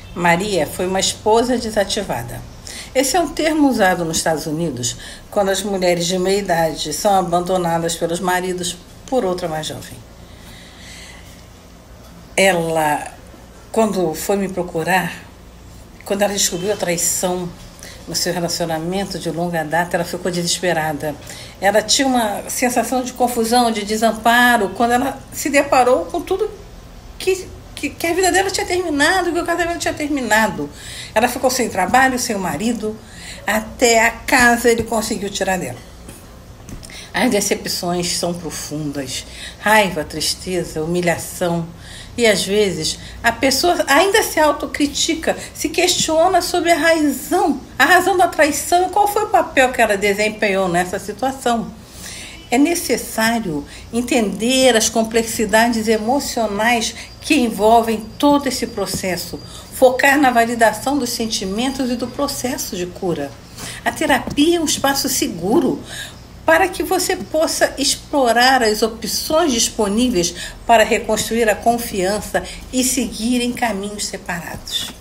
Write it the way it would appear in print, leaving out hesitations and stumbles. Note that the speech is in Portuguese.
Maria foi uma esposa desativada. Esse é um termo usado nos Estados Unidos quando as mulheres de meia idade são abandonadas pelos maridos por outra mais jovem. Ela, quando foi me procurar, quando ela descobriu a traição no seu relacionamento de longa data, ela ficou desesperada. Ela tinha uma sensação de confusão, de desamparo, quando ela se deparou com tudo que a vida dela tinha terminado, que o casamento tinha terminado. Ela ficou sem trabalho, sem o marido, até a casa ele conseguiu tirar dela. As decepções são profundas, raiva, tristeza, humilhação. E às vezes a pessoa ainda se autocritica, se questiona sobre a razão da traição e qual foi o papel que ela desempenhou nessa situação. É necessário entender as complexidades emocionais que envolvem todo esse processo, focar na validação dos sentimentos e do processo de cura. A terapia é um espaço seguro para que você possa explorar as opções disponíveis para reconstruir a confiança e seguir em caminhos separados.